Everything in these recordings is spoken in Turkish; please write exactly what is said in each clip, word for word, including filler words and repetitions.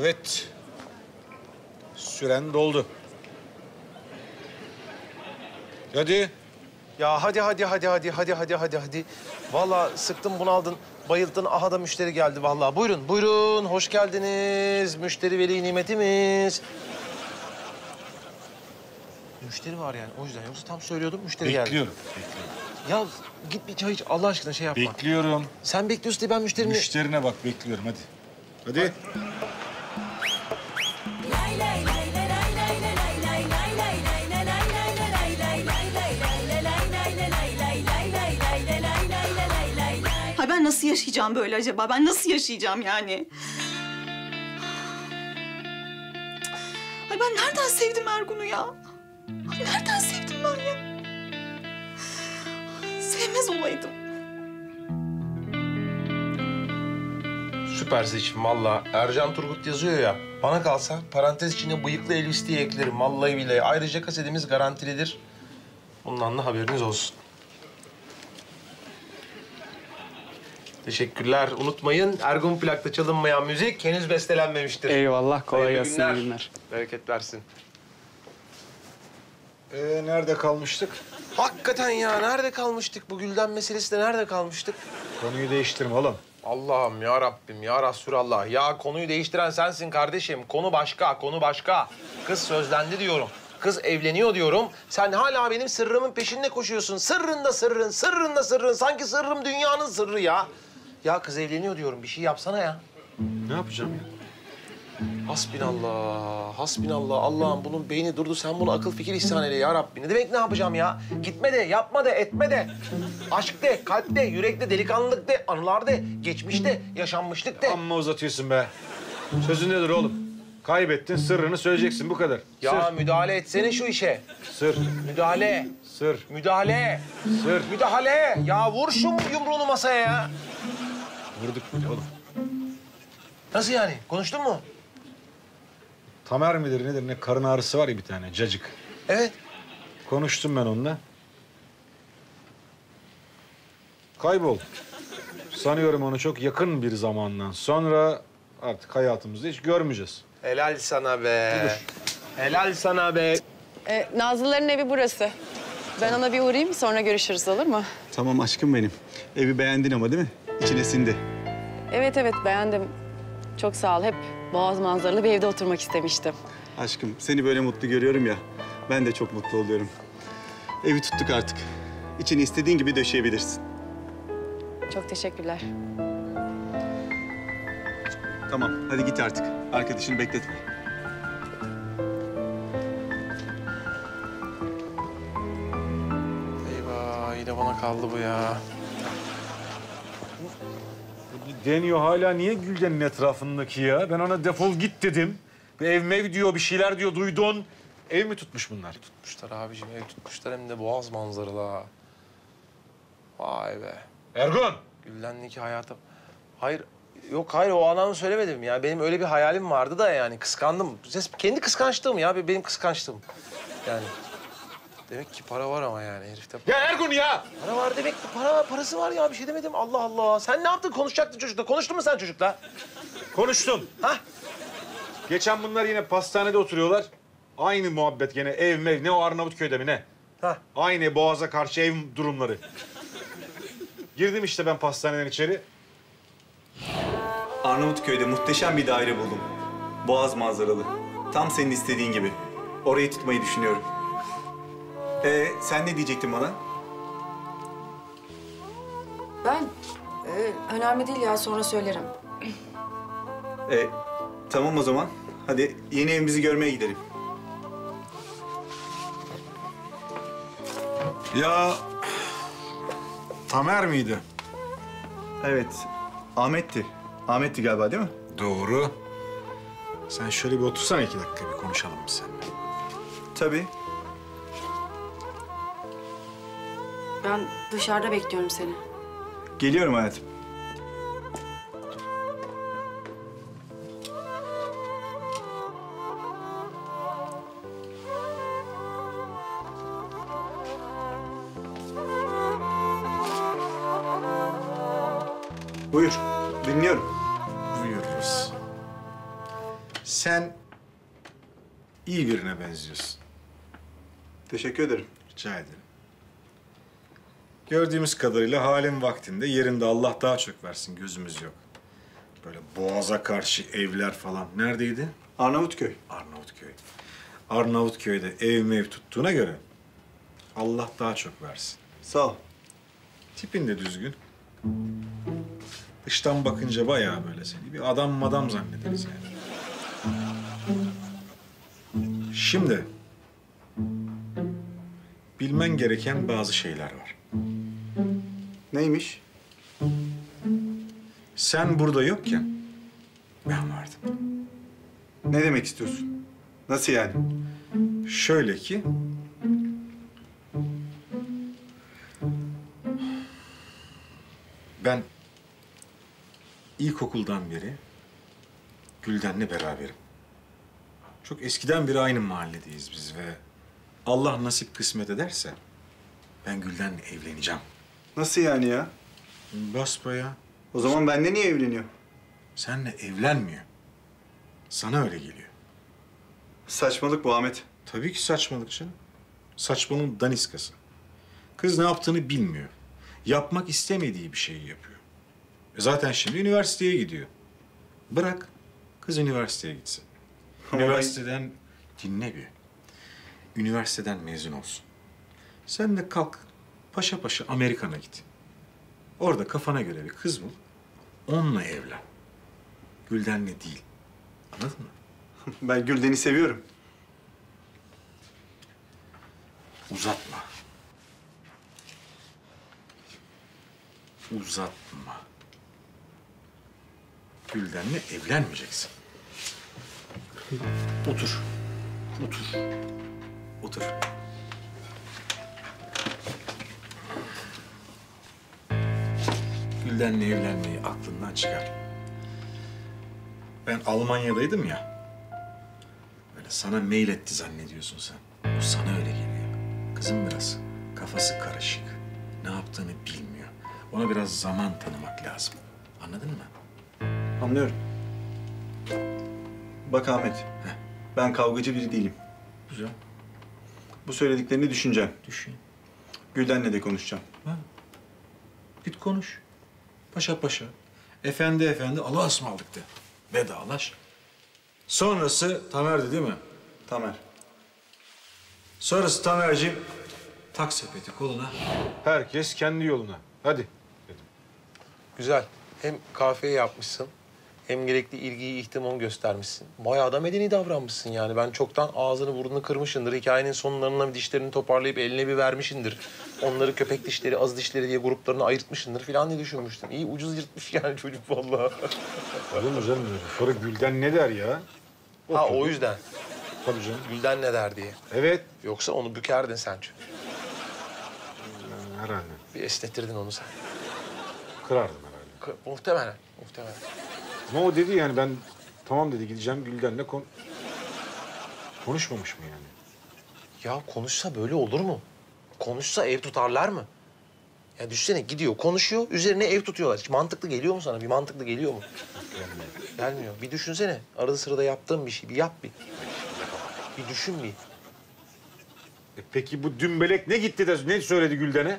Evet. Süren doldu. Hadi. Ya hadi hadi hadi hadi hadi hadi hadi hadi. Vallahi sıktın bunaldın, bayıldın. Aha da müşteri geldi vallahi. Buyurun buyurun, hoş geldiniz. Müşteri veli nimetimiz. Müşteri var yani o yüzden. Yoksa tam söylüyordum müşteri geldi. Bekliyorum. Bekliyorum. Ya git bir çay iç Allah aşkına şey yapma. Bekliyorum. Sen bekliyorsun diye ben müşterimi... Müşterine bak bekliyorum hadi. Hadi. Ay ben nasıl yaşayacağım böyle acaba? Ben nasıl yaşayacağım yani? Ay ben nereden sevdim Ergun'u ya? Ay nereden sevdim ben ya? Sevmez olaydım. Süper seçim valla. Ercan Turgut yazıyor ya. Bana kalsa parantez içine bıyıklı Elvis diye eklerim. Vallahi billahi. Ayrıca kasetimiz garantilidir. Bundan da haberiniz olsun. Teşekkürler. Unutmayın Ergun plakta çalınmayan müzik henüz bestelenmemiştir. Eyvallah. Kolay Hayırlı gelsin. günler. iyi günler. Bereket versin. Ee, nerede kalmıştık? Hakikaten ya nerede kalmıştık? Bu Gülden meselesi de nerede kalmıştık? Konuyu değiştirme oğlum. Allah'ım ya Rabbim ya Resulallah. Ya konuyu değiştiren sensin kardeşim. Konu başka, konu başka. Kız sözlendi diyorum. Kız evleniyor diyorum. Sen hala benim sırrımın peşinde koşuyorsun. Sırrın da sırrın, sırrın da sırrın. Sanki sırrım dünyanın sırrı ya. Ya kız evleniyor diyorum. Bir şey yapsana ya. Ne yapacağım ya? Hasbinallah, hasbinallah. Allah'ım bunun beyni durdu. Sen bunu akıl fikir ihsan eyle ya Rabbi. Ne demek ne yapacağım ya? Gitme de, yapma de, etme de. Aşk de, kalp de, yürekte, delikanlılık de, anılar de, geçmiş de, yaşanmışlık de. Amma uzatıyorsun be. Sözün nedir oğlum? Kaybettin, sırrını söyleyeceksin bu kadar. Ya Sır. müdahale etsene şu işe. Sır. Müdahale, Sır. müdahale, Sır. müdahale. Ya vur şu yumruğunu masaya ya. Vurduk bile oğlum. Nasıl yani? Konuştun mu? Tamer midir nedir ne karın ağrısı var ya bir tane cacık. Evet. Konuştum ben onunla. Kaybol. Sanıyorum onu çok yakın bir zamandan sonra artık hayatımızda hiç görmeyeceğiz. Helal sana be. Helal sana be. Ee, Nazlıların evi burası. Ben ona bir uğrayayım, sonra görüşürüz, olur mu? Tamam aşkım benim. Evi beğendin ama değil mi? İçine sindi. Evet, evet, beğendim. Çok sağ ol. Hep boğaz manzaralı bir evde oturmak istemiştim. Aşkım seni böyle mutlu görüyorum ya. Ben de çok mutlu oluyorum. Evi tuttuk artık. İçini istediğin gibi döşeyebilirsin. Çok teşekkürler. Tamam hadi git artık. Arkadaşını bekletme. Eyvah yine bana kaldı bu ya. Deniyor hala niye Gülden'in etrafındaki ya? Ben ona defol git dedim. Bir ev mev diyor, bir şeyler diyor, duydun. Ev mi tutmuş bunlar? Tutmuşlar abicim, ev tutmuşlar hem de boğaz manzaralı ha. Vay be. Ergun! Gülden'deki hayatım. Hayır, yok hayır o anlamda söylemedim ya. Benim öyle bir hayalim vardı da yani kıskandım. Kendi kıskançlığım ya, benim kıskançlığım. Yani demek ki para var ama yani herifte. Ya Ergun ya! Para var demek ki para parası var ya bir şey demedim. Allah Allah. Sen ne yaptın? Konuşacaktın çocukla. Konuştun mu sen çocukla? Konuştum. Hah? Geçen bunlar yine pastanede oturuyorlar. Aynı muhabbet gene ev mev. Ne o Arnavutköy'de mi ne? Hah. Aynı Boğaz'a karşı ev durumları. Girdim işte ben pastaneden içeri. Arnavutköy'de muhteşem bir daire buldum. Boğaz manzaralı. Tam senin istediğin gibi. Orayı tutmayı düşünüyorum. Ee, sen ne diyecektin bana? Ben? Ee, önemli değil ya, sonra söylerim. Ee, tamam o zaman. Hadi yeni evimizi görmeye gidelim. Ya Tamer miydi? Evet. Ahmet'ti. Ahmet'ti galiba değil mi? Doğru. Sen şöyle bir otursana iki dakika bir konuşalım biz seninle. Tabii. Ben dışarıda bekliyorum seni. Geliyorum hayatım. Buyur. Dinliyorum. Buyuruz. sen iyi birine benziyorsun. Teşekkür ederim. Rica ederim. Gördüğümüz kadarıyla halin vaktinde yerinde Allah daha çok versin, gözümüz yok. Böyle boğaza karşı evler falan. Neredeydi? Arnavutköy. Arnavutköy. Arnavutköy'de ev mev tuttuğuna göre Allah daha çok versin. Sağ ol. Tipin de düzgün. Dıştan bakınca bayağı böyle seni bir adam madam zannederiz yani. Şimdi bilmen gereken bazı şeyler var. Neymiş? Sen burada yokken ben vardım. Ne demek istiyorsun? Nasıl yani? Şöyle ki ben ilkokuldan beri Gülden'le beraberim. Çok eskiden beri aynı mahalledeyiz biz ve Allah nasip kısmet ederse ben Gülden'le evleneceğim. Nasıl yani ya? Basbayağı. O zaman bende niye evleniyor? Seninle evlenmiyor. Sana öyle geliyor. Saçmalık bu Ahmet. Tabii ki saçmalık canım. Saçmalığın daniskası. Kız ne yaptığını bilmiyor. Yapmak istemediği bir şeyi yapıyor. E zaten şimdi üniversiteye gidiyor. Bırak kız üniversiteye gitsin. Ama ben- Üniversiteden dinle bir. Üniversiteden mezun olsun. Sen de kalk paşa paşa Amerikan'a git. Orada kafana göre bir kız bul. Onunla evlen. Gülden'le değil. Anladın mı? Ben Gülden'i seviyorum. Uzatma. Uzatma. Gülden'le evlenmeyeceksin. Otur. Otur. Otur. Gülden'le evlenmeyi aklından çıkar. Ben Almanya'daydım ya. Böyle sana mail etti zannediyorsun sen. O sana öyle geliyor. Kızım biraz kafası karışık. Ne yaptığını bilmiyor. Ona biraz zaman tanımak lazım. Anladın mı? Anlıyorum. Bak Ahmet, ben kavgacı biri değilim. Güzel. Bu söylediklerini düşüneceğim. Düşün. Gülden'le de konuşacağım. Ha. Git konuş. Paşa paşa. Efendi efendi Allah'a ısmarladık de. Vedalaş. Sonrası Tamer'di değil mi? Tamer. Sonrası Tamer'ciğim tak sepeti koluna. Herkes kendi yoluna. Hadi. Güzel. Hem kahveyi yapmışsın, hem gerekli ilgiyi, ihtimamı göstermişsin. Bayağı da medeni davranmışsın yani. Ben çoktan ağzını burnunu kırmışındır. Hikayenin sonlarına dişlerini toparlayıp eline bir vermişindir. Onları köpek dişleri, az dişleri diye gruplarına ayırtmışındır falan diye düşünmüştüm. İyi ucuz yırtmış yani çocuk vallahi. Olur mu canım? Sonra Gülden ne der ya? Ha o yüzden. Tabii canım. Gülden ne der diye. Evet. Yoksa onu bükerdin sen çünkü. Herhalde. Bir esnetirdin onu sen. Kırardım herhalde. K- muhtemelen, muhtemelen. Ama o dedi yani ben tamam dedi gideceğim Gülden'le kon... Konuşmamış mı yani? Ya konuşsa böyle olur mu? Konuşsa ev tutarlar mı? Ya düşünsene gidiyor, konuşuyor, üzerine ev tutuyorlar. Hiç mantıklı geliyor mu sana? Bir mantıklı geliyor mu? Gelmiyor. Bir düşünsene. Arada sırada yaptığın bir şey. Bir yap bir. Bir düşün bir. E peki bu dümbelek ne gitti de ne söyledi Gülden'e?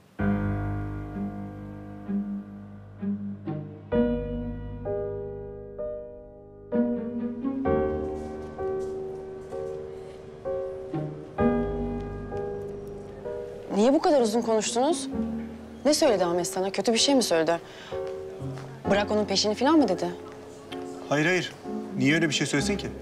Niye bu kadar uzun konuştunuz? Ne söyledi Ahmet sana? Kötü bir şey mi söyledi? Bırak onun peşini falan mı dedi? Hayır hayır. Niye öyle bir şey söylesin ki?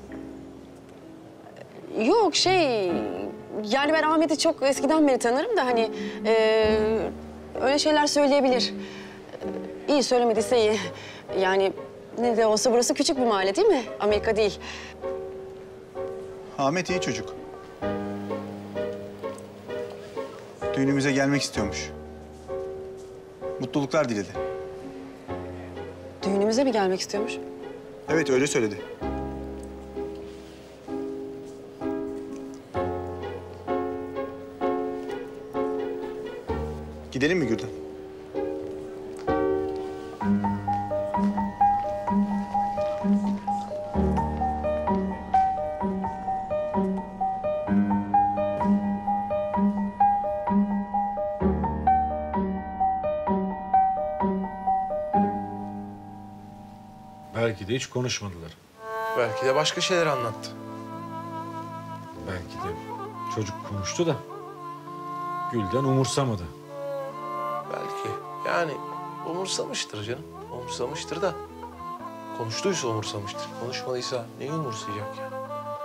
Yok şey... Yani ben Ahmet'i çok eskiden beri tanırım da hani... eee, öyle şeyler söyleyebilir. İyi söylemediyse iyi. Yani ne de olsa burası küçük bir mahalle değil mi? Amerika değil. Ahmet iyi çocuk. Düğünümüze gelmek istiyormuş. Mutluluklar diledi. Düğünümüze mi gelmek istiyormuş? Evet öyle söyledi. Gidelim mi Gülden? de hiç konuşmadılar. Belki de başka şeyler anlattı. Belki de çocuk konuştu da Gülden umursamadı. Belki. Yani umursamıştır canım. Umursamıştır da. Konuştuysa umursamıştır. Konuşmadıysa neyi umursayacak ya?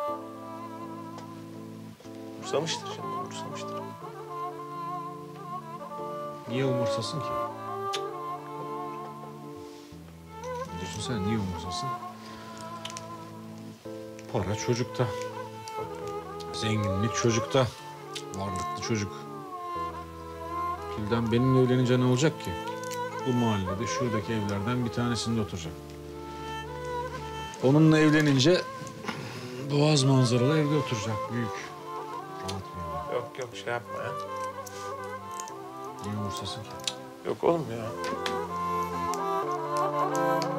Umursamıştır canım, umursamıştır. Niye umursasın ki? Düşünsene niye umursasın? Para çocukta. Zenginlik çocukta. Varlıklı çocuk. Gülden benimle evlenince ne olacak ki? Bu mahallede şuradaki evlerden bir tanesinde oturacak. Onunla evlenince Boğaz manzaralı evde oturacak. Büyük. Rahat bir evde. Yok yok şey yapma ya. Niye umursasın ki? Yok oğlum ya.